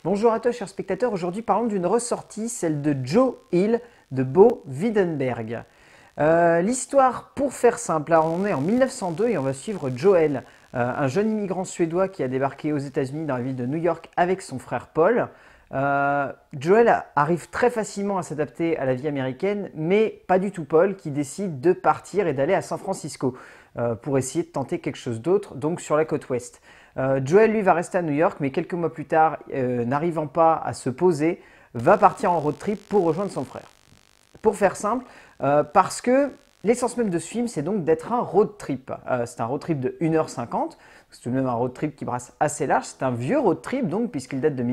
Bonjour à toi, chers spectateurs. Aujourd'hui, parlons d'une ressortie, celle de Joe Hill de Bo Widerberg. L'histoire, pour faire simple, alors on est en 1902 et on va suivre Joel, un jeune immigrant suédois qui a débarqué aux États-Unis dans la ville de New York avec son frère Paul. Joel arrive très facilement à s'adapter à la vie américaine, mais pas du tout Paul qui décide de partir et d'aller à San Francisco pour essayer de tenter quelque chose d'autre, donc sur la côte ouest. Joel, lui, va rester à New York, mais quelques mois plus tard, n'arrivant pas à se poser, va partir en road trip pour rejoindre son frère. Pour faire simple, parce que l'essence même de ce film, c'est donc d'être un road trip. C'est un road trip de 1h50, c'est tout de même un road trip qui brasse assez large. C'est un vieux road trip, donc, puisqu'il date de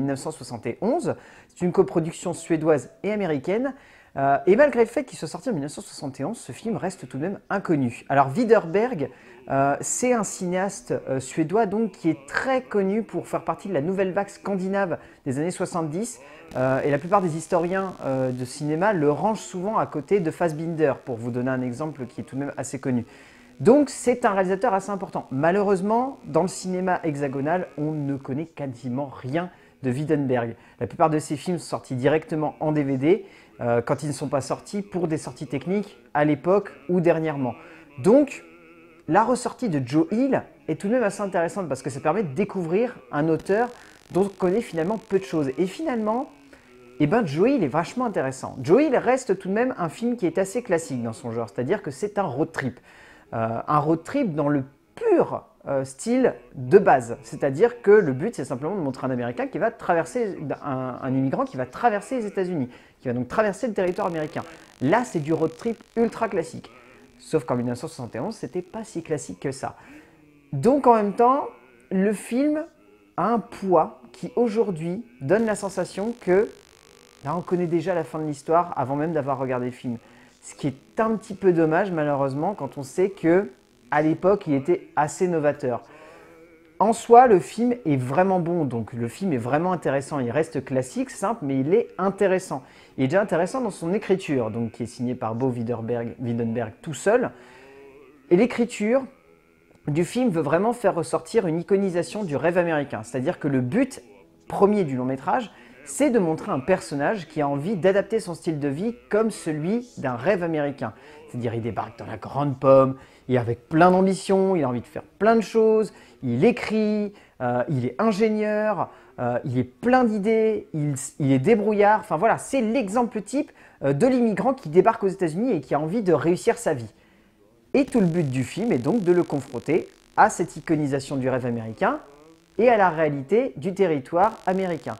1971. C'est une coproduction suédoise et américaine. Et malgré le fait qu'il soit sorti en 1971, ce film reste tout de même inconnu. Alors Widerberg, c'est un cinéaste suédois donc, qui est très connu pour faire partie de la nouvelle vague scandinave des années 70. Et la plupart des historiens de cinéma le rangent souvent à côté de Fassbinder, pour vous donner un exemple qui est tout de même assez connu. Donc c'est un réalisateur assez important. Malheureusement, dans le cinéma hexagonal, on ne connaît quasiment rien de Widerberg. La plupart de ses films sont sortis directement en DVD, quand ils ne sont pas sortis pour des sorties techniques à l'époque ou dernièrement. Donc, la ressortie de Joe Hill est tout de même assez intéressante parce que ça permet de découvrir un auteur dont on connaît finalement peu de choses. Et finalement, Joe Hill est vachement intéressant. Joe Hill reste tout de même un film qui est assez classique dans son genre, c'est-à-dire que c'est un road trip. Un road trip dans le pur style de base. C'est-à-dire que le but, c'est simplement de montrer un Américain qui va traverser, un immigrant qui va traverser les États-Unis, qui va donc traverser le territoire américain. Là, c'est du road trip ultra classique. Sauf qu'en 1971, c'était pas si classique que ça. Donc en même temps, le film a un poids qui aujourd'hui donne la sensation que là, on connaît déjà la fin de l'histoire avant même d'avoir regardé le film. Ce qui est un petit peu dommage malheureusement quand on sait que à l'époque, il était assez novateur. En soi, le film est vraiment bon, donc le film est vraiment intéressant. Il reste classique, simple, mais il est intéressant. Il est déjà intéressant dans son écriture, donc qui est signée par Bo Widerberg tout seul. Et l'écriture du film veut vraiment faire ressortir une iconisation du rêve américain. C'est-à-dire que le but premier du long métrage, c'est de montrer un personnage qui a envie d'adapter son style de vie comme celui d'un rêve américain. C'est-à-dire il débarque dans la grande pomme, il est avec plein d'ambition, il a envie de faire plein de choses, il écrit, il est ingénieur, il est plein d'idées, il est débrouillard. Enfin voilà, c'est l'exemple type de l'immigrant qui débarque aux États-Unis et qui a envie de réussir sa vie. Et tout le but du film est donc de le confronter à cette iconisation du rêve américain et à la réalité du territoire américain.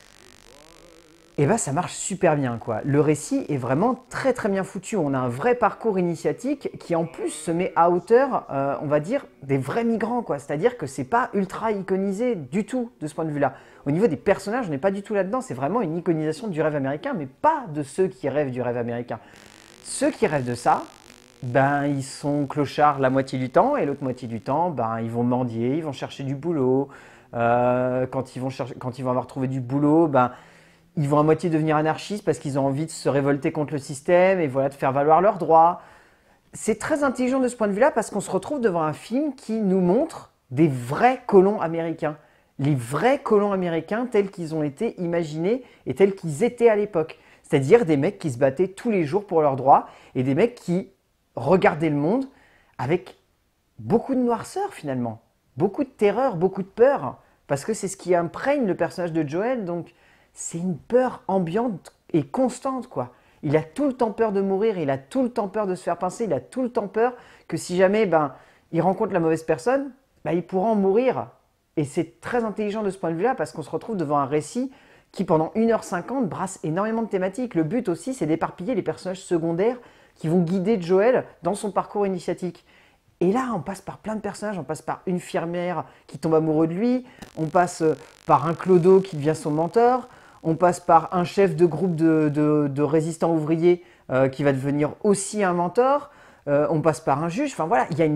Et bah ça marche super bien quoi. Le récit est vraiment très très bien foutu. On a un vrai parcours initiatique qui en plus se met à hauteur, on va dire, des vrais migrants quoi. C'est-à-dire que c'est pas ultra iconisé du tout de ce point de vue-là. Au niveau des personnages, on n'est pas du tout là-dedans. C'est vraiment une iconisation du rêve américain, mais pas de ceux qui rêvent du rêve américain. Ceux qui rêvent de ça, ben ils sont clochards la moitié du temps et l'autre moitié du temps, ben ils vont mendier, ils vont chercher du boulot. Quand ils vont avoir trouvé du boulot, ben ils vont à moitié devenir anarchistes parce qu'ils ont envie de se révolter contre le système et voilà, de faire valoir leurs droits. C'est très intelligent de ce point de vue-là parce qu'on se retrouve devant un film qui nous montre des vrais colons américains. Les vrais colons américains tels qu'ils ont été imaginés et tels qu'ils étaient à l'époque. C'est-à-dire des mecs qui se battaient tous les jours pour leurs droits et des mecs qui regardaient le monde avec beaucoup de noirceur finalement. Beaucoup de terreur, beaucoup de peur. Parce que c'est ce qui imprègne le personnage de Joel, donc c'est une peur ambiante et constante quoi. Il a tout le temps peur de mourir, il a tout le temps peur de se faire pincer, il a tout le temps peur que si jamais il rencontre la mauvaise personne, il pourra en mourir. Et c'est très intelligent de ce point de vue-là parce qu'on se retrouve devant un récit qui pendant 1h50 brasse énormément de thématiques. Le but aussi c'est d'éparpiller les personnages secondaires qui vont guider Joel dans son parcours initiatique. Et là, on passe par plein de personnages, on passe par une infirmière qui tombe amoureux de lui, on passe par un clodo qui devient son mentor, on passe par un chef de groupe de résistants ouvriers qui va devenir aussi un mentor, on passe par un juge, enfin voilà, il y a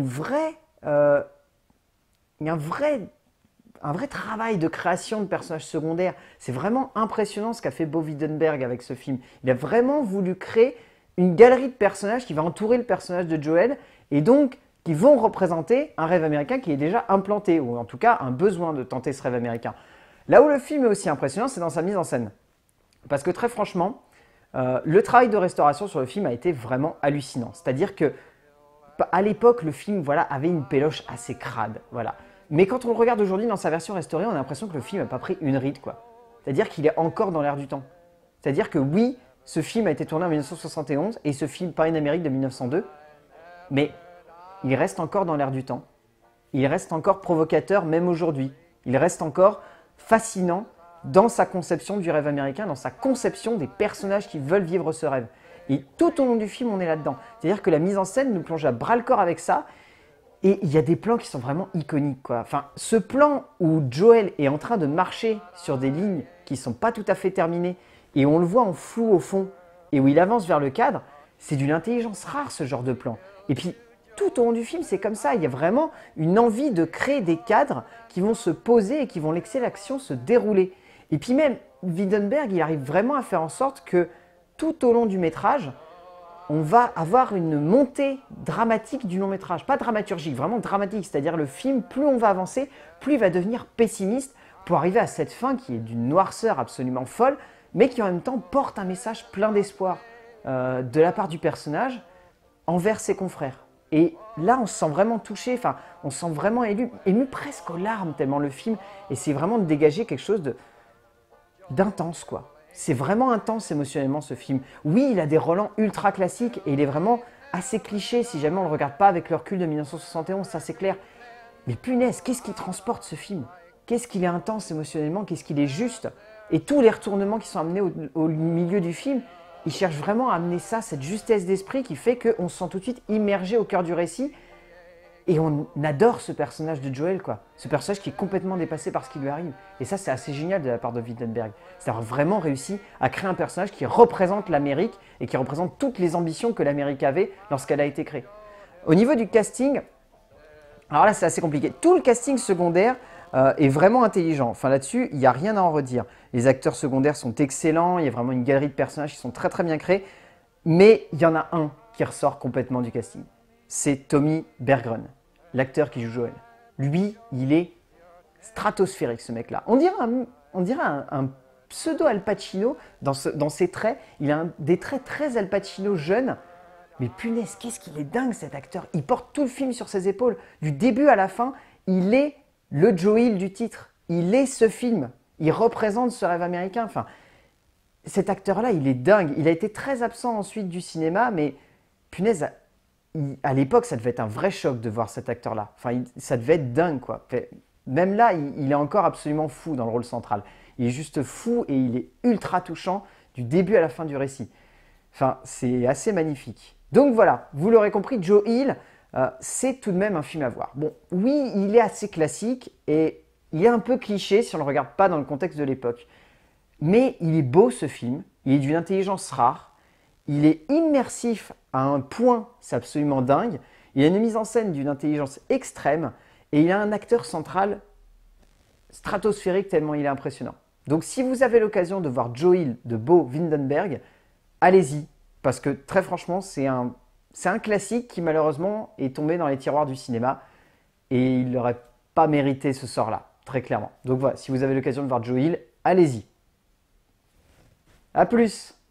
un vrai travail de création de personnages secondaires. C'est vraiment impressionnant ce qu'a fait Bo Widerberg avec ce film. Il a vraiment voulu créer une galerie de personnages qui va entourer le personnage de Joel et donc qui vont représenter un rêve américain qui est déjà implanté, ou en tout cas un besoin de tenter ce rêve américain. Là où le film est aussi impressionnant, c'est dans sa mise en scène. Parce que très franchement, le travail de restauration sur le film a été vraiment hallucinant. C'est-à-dire que à l'époque, le film voilà, avait une péloche assez crade. Voilà. Mais quand on le regarde aujourd'hui dans sa version restaurée, on a l'impression que le film n'a pas pris une ride, quoi. C'est-à-dire qu'il est encore dans l'air du temps. C'est-à-dire que oui, ce film a été tourné en 1971 et ce film Paris en Amérique de 1902, mais il reste encore dans l'air du temps. Il reste encore provocateur même aujourd'hui. Il reste encore fascinant dans sa conception du rêve américain, dans sa conception des personnages qui veulent vivre ce rêve. Et tout au long du film, on est là-dedans. C'est-à-dire que la mise en scène nous plonge à bras-le-corps avec ça. Et il y a des plans qui sont vraiment iconiques, quoi. Enfin, ce plan où Joel est en train de marcher sur des lignes qui ne sont pas tout à fait terminées et on le voit en flou au fond et où il avance vers le cadre, c'est d'une intelligence rare ce genre de plan. Et puis, tout au long du film, c'est comme ça. Il y a vraiment une envie de créer des cadres qui vont se poser et qui vont laisser l'action se dérouler. Et puis même, Wiedenberg, il arrive vraiment à faire en sorte que tout au long du métrage, on va avoir une montée dramatique du long métrage. Pas dramaturgique, vraiment dramatique. C'est-à-dire le film, plus on va avancer, plus il va devenir pessimiste pour arriver à cette fin qui est d'une noirceur absolument folle, mais qui en même temps porte un message plein d'espoir de la part du personnage envers ses confrères. Et là, on se sent vraiment touché, enfin, on se sent vraiment ému presque aux larmes tellement le film essaie vraiment de dégager quelque chose d'intense, quoi. C'est vraiment intense émotionnellement ce film. Oui, il a des relents ultra classiques et il est vraiment assez cliché si jamais on ne le regarde pas avec le recul de 1971, ça c'est clair. Mais punaise, qu'est-ce qui transporte ce film? Qu'est-ce qu'il est intense émotionnellement? Qu'est-ce qu'il est juste? Et tous les retournements qui sont amenés au milieu du film, il cherche vraiment à amener ça, cette justesse d'esprit qui fait qu'on se sent tout de suite immergé au cœur du récit. Et on adore ce personnage de Joel, quoi. Ce personnage qui est complètement dépassé par ce qui lui arrive. Et ça, c'est assez génial de la part de Wiedenberg. C'est d'avoir vraiment réussi à créer un personnage qui représente l'Amérique et qui représente toutes les ambitions que l'Amérique avait lorsqu'elle a été créée. Au niveau du casting, alors là, c'est assez compliqué. Tout le casting secondaire est vraiment intelligent. Enfin, là-dessus, il n'y a rien à en redire. Les acteurs secondaires sont excellents. Il y a vraiment une galerie de personnages qui sont très très bien créés. Mais il y en a un qui ressort complètement du casting. C'est Tommy Berggren, l'acteur qui joue Joel. Lui, il est stratosphérique, ce mec-là. On dirait un pseudo Al Pacino dans ses traits. Il a des traits très Al Pacino jeune. Mais punaise, qu'est-ce qu'il est dingue cet acteur. Il porte tout le film sur ses épaules. Du début à la fin, il est le Joe Hill du titre. Il est ce film. Il représente ce rêve américain. Enfin, cet acteur-là, il est dingue. Il a été très absent ensuite du cinéma, mais punaise, à l'époque, ça devait être un vrai choc de voir cet acteur-là. Enfin, ça devait être dingue, quoi. Même là, il est encore absolument fou dans le rôle central. Il est juste fou et il est ultra touchant du début à la fin du récit. Enfin, c'est assez magnifique. Donc voilà, vous l'aurez compris, Joe Hill, c'est tout de même un film à voir. Bon, oui, il est assez classique et il est un peu cliché si on ne le regarde pas dans le contexte de l'époque. Mais il est beau ce film, il est d'une intelligence rare, il est immersif à un point, c'est absolument dingue. Il a une mise en scène d'une intelligence extrême et il a un acteur central stratosphérique tellement il est impressionnant. Donc si vous avez l'occasion de voir Joe Hill de Bo Wiedenberg, allez-y, parce que très franchement, c'est un classique qui malheureusement est tombé dans les tiroirs du cinéma et il n'aurait pas mérité ce sort-là, très clairement. Donc voilà, si vous avez l'occasion de voir Joe Hill, allez-y. A plus!